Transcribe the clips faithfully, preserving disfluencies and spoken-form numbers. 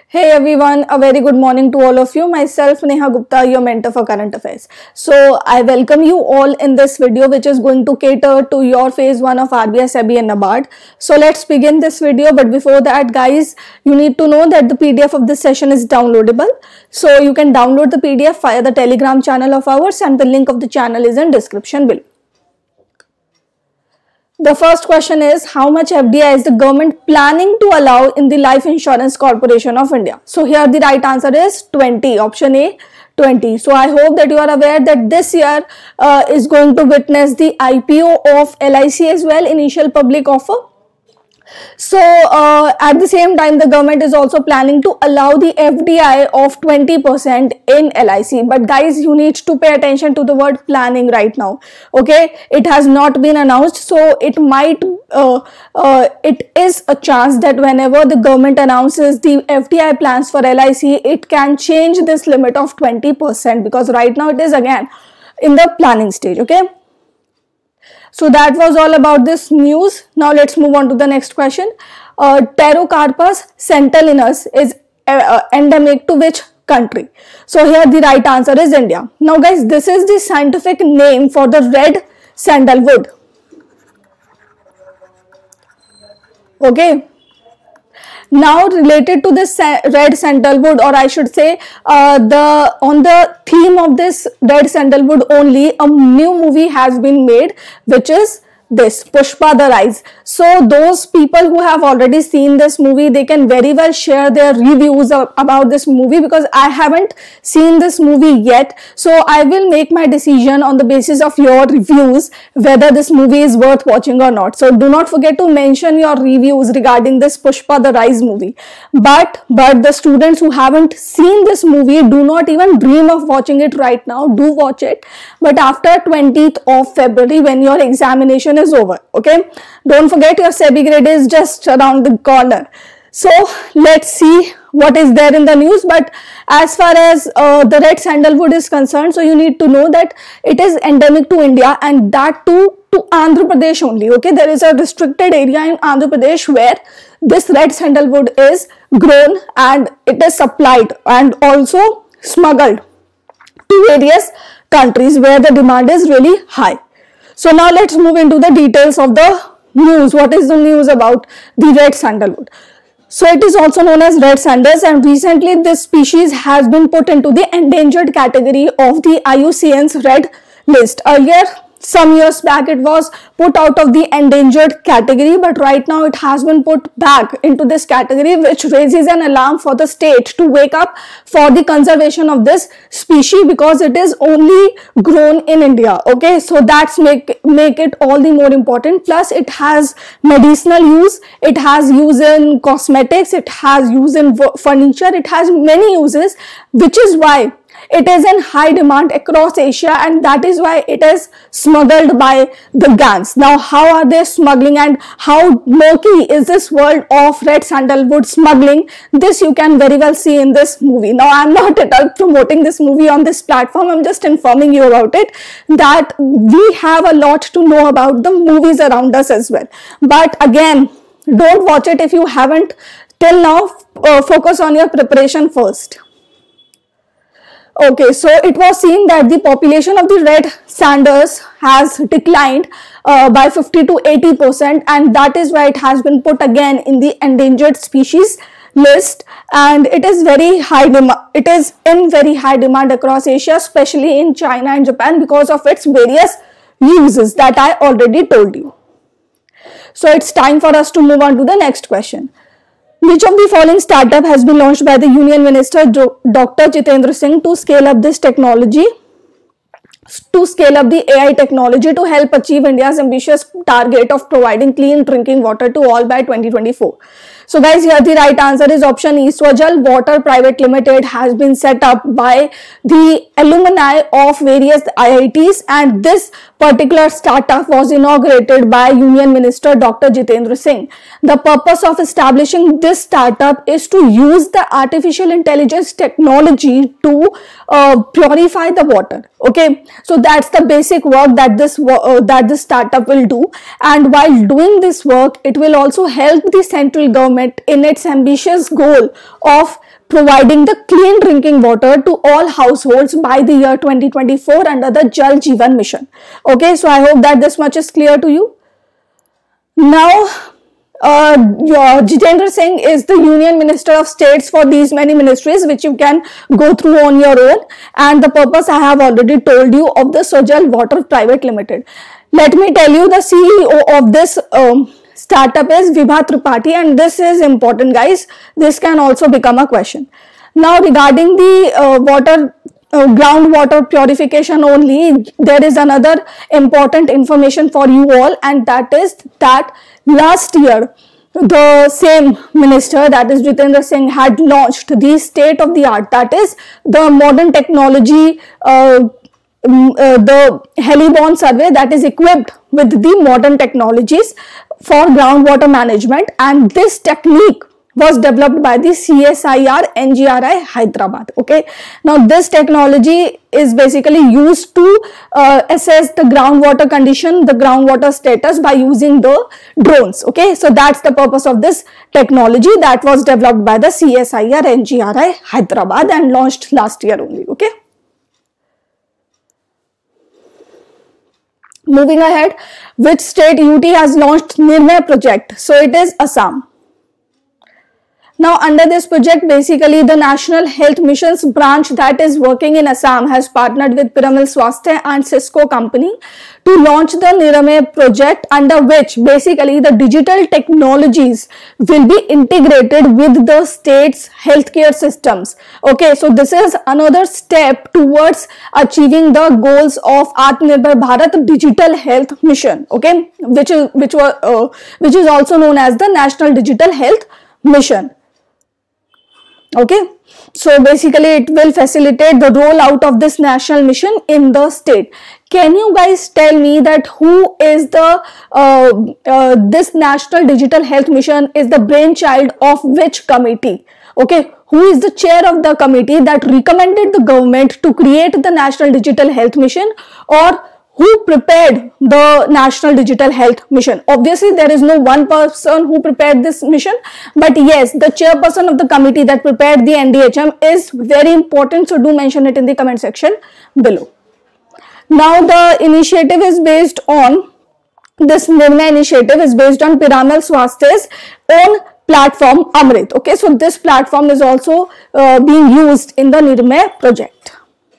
Hey everyone, a very good morning to all of you. Myself Neha Gupta, your mentor for current affairs. So I welcome you all in this video which is going to cater to your phase one of R B I, SEBI and NABARD. So let's begin this video, but before that guys, you need to know that the P D F of this session is downloadable. So you can download the P D F via the Telegram channel of ours and the link of the channel is in description below. The first question is, how much F D I is the government planning to allow in the Life Insurance Corporation of India? So here the right answer is twenty, option A, twenty. So I hope that you are aware that this year uh, is going to witness the I P O of L I C as well, initial public offer. So uh, at the same time, the government is also planning to allow the F D I of twenty percent in L I C. But guys, you need to pay attention to the word planning right now. Okay, it has not been announced, so it might, uh, uh, it is a chance that whenever the government announces the F D I plans for L I C, it can change this limit of twenty percent because right now it is again in the planning stage. Okay. So that was all about this news. Now let's move on to the next question. Uh, Pterocarpus centellinus is uh, endemic to which country? So here the right answer is India. Now guys, this is the scientific name for the red sandalwood. Okay. Now related to this red sandalwood, or I should say uh, the on the theme of this red sandalwood only, a new movie has been made, which is this Pushpa the Rise. So those people who have already seen this movie, they can very well share their reviews about this movie because I haven't seen this movie yet. So I will make my decision on the basis of your reviews whether this movie is worth watching or not. So do not forget to mention your reviews regarding this Pushpa the Rise movie. But but the students who haven't seen this movie, do not even dream of watching it right now. Do watch it, but after twentieth of February when your examination is over. Okay, don't forget your SEBI grade is just around the corner. So let's see what is there in the news. But as far as uh, the red sandalwood is concerned, so you need to know that it is endemic to India, and that too to Andhra Pradesh only. Okay, there is a restricted area in Andhra Pradesh where this red sandalwood is grown and it is supplied and also smuggled to various countries where the demand is really high. So now let's move into the details of the news. What is the news about the red sandalwood? So it is also known as red sandals, and recently this species has been put into the endangered category of the I U C N's red list. Earlier, some years back, it was put out of the endangered category, but right now it has been put back into this category, which raises an alarm for the state to wake up for the conservation of this species because it is only grown in India. Okay, so that's make make it all the more important. Plus, it has medicinal use, it has use in cosmetics, it has use in furniture, it has many uses, which is why it is in high demand across Asia, and that is why it is smuggled by the gangs. Now, how are they smuggling and how murky is this world of red sandalwood smuggling? This you can very well see in this movie. Now, I am not at all promoting this movie on this platform. I am just informing you about it, that we have a lot to know about the movies around us as well. But again, don't watch it if you haven't till now. Uh, focus on your preparation first. Okay, so it was seen that the population of the red sanders has declined uh, by fifty to eighty percent, and that is why it has been put again in the endangered species list, and it is very high demand. It is in very high demand across Asia, especially in China and Japan because of its various uses that I already told you. So it's time for us to move on to the next question. Which of the following startup has been launched by the Union Minister Doctor Jitendra Singh to scale up this technology, to scale up the A I technology to help achieve India's ambitious target of providing clean drinking water to all by twenty twenty-four? So guys, here the right answer is option E. Swajal Water Private Limited has been set up by the alumni of various I I Ts, and this particular startup was inaugurated by Union Minister Doctor Jitendra Singh. The purpose of establishing this startup is to use the artificial intelligence technology to uh, purify the water. Okay, so that's the basic work that this uh, that this startup will do, and while doing this work, it will also help the central government in its ambitious goal of providing the clean drinking water to all households by the year twenty twenty-four under the Jal Jeevan mission. Okay, so I hope that this much is clear to you. Now, uh, Jitendra Singh is the Union Minister of States for these many ministries, which you can go through on your own. And the purpose I have already told you of the Sojal Water Private Limited. Let me tell you, the C E O of this um, startup is Vibha Tripathi, and this is important, guys. This can also become a question. Now, regarding the uh, water Uh, groundwater purification only, there is another important information for you all, and that is that last year the same minister, that is Jitendra Singh, had launched the state of the art, that is the modern technology, uh, uh, the Heliborne survey that is equipped with the modern technologies for groundwater management, and this technique was developed by the C S I R N G R I Hyderabad. Okay, now this technology is basically used to uh, assess the groundwater condition, the groundwater status by using the drones. Okay, so that's the purpose of this technology that was developed by the C S I R N G R I Hyderabad and launched last year only. Okay, moving ahead, which state U T has launched Nirmay project? So it is Assam. Now, under this project, basically the National Health Mission's branch that is working in Assam has partnered with Piramal Swasthya and Cisco company to launch the Nirmay project, under which basically the digital technologies will be integrated with the state's healthcare systems. Okay, so this is another step towards achieving the goals of Atmanirbhar Bharat Digital Health Mission. Okay, which is which were uh, which is also known as the National Digital Health Mission. Okay, so basically it will facilitate the rollout of this national mission in the state. Can you guys tell me that who is the uh, uh, this National Digital Health Mission is the brainchild of which committee? Okay, who is the chair of the committee that recommended the government to create the National Digital Health Mission, or who prepared the National Digital Health Mission? Obviously, there is no one person who prepared this mission, but yes, the chairperson of the committee that prepared the N D H M is very important, so do mention it in the comment section below. Now, the initiative is based on, this Nirmay initiative is based on Piramal Swasthya's own platform Amrit. Okay, so this platform is also uh, being used in the Nirmay project.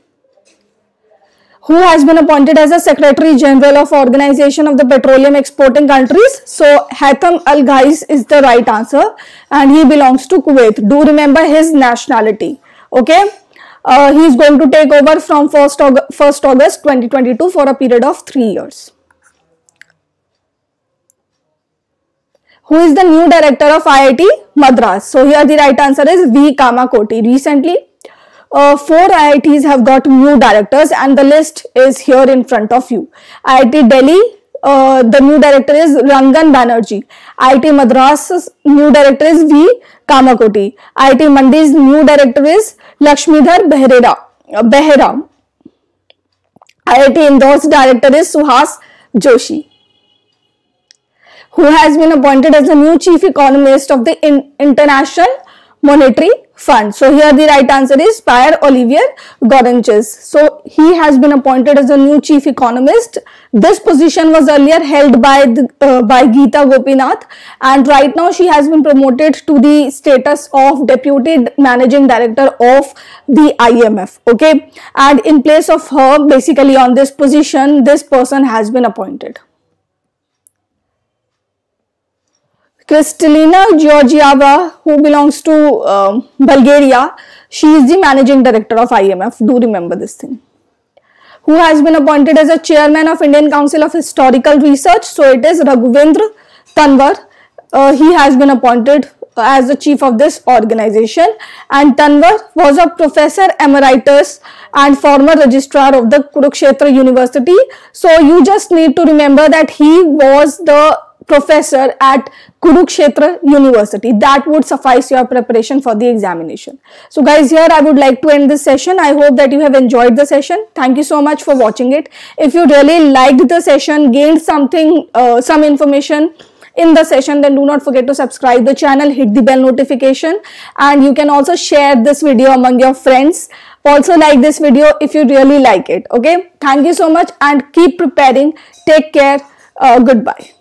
Who has been appointed as a Secretary General of Organization of the Petroleum Exporting Countries? So Haitham Al Ghais is the right answer, and he belongs to Kuwait. Do remember his nationality. Okay, uh, he is going to take over from first August twenty twenty-two for a period of three years. Who is the new director of I I T Madras? So here the right answer is V Kamakoti. Recently, Uh, four I I Ts have got new directors, and the list is here in front of you. I I T Delhi, uh, the new director is Rangan Banerjee. I I T Madras' new director is V Kamakoti. I I T Mandi's new director is Lakshmidhar Behera. Uh, Behera. I I T Indore's director is Suhas Joshi. Who has been appointed as the new chief economist of the in International Monetary Fund? So here the right answer is Pierre Olivier Gorenches. So he has been appointed as a new chief economist. This position was earlier held by the, uh, by Geeta Gopinath, and right now she has been promoted to the status of deputy managing director of the I M F. Okay, and in place of her, basically on this position, this person has been appointed. Kristalina Georgieva, who belongs to uh, Bulgaria, she is the managing director of I M F. Do remember this thing. Who has been appointed as a chairman of Indian Council of Historical Research? So it is Raghuvendra Tanwar. Uh, he has been appointed as the chief of this organization, and Tanwar was a professor emeritus and former registrar of the Kurukshetra University. So you just need to remember that he was the professor at Kurukshetra University. That would suffice your preparation for the examination. So guys, here I would like to end this session. I hope that you have enjoyed the session. Thank you so much for watching it. If you really liked the session, gained something, uh, some information in the session, then do not forget to subscribe the channel, hit the bell notification, and you can also share this video among your friends. Also like this video if you really like it. Okay, thank you so much and keep preparing. Take care. Uh, goodbye.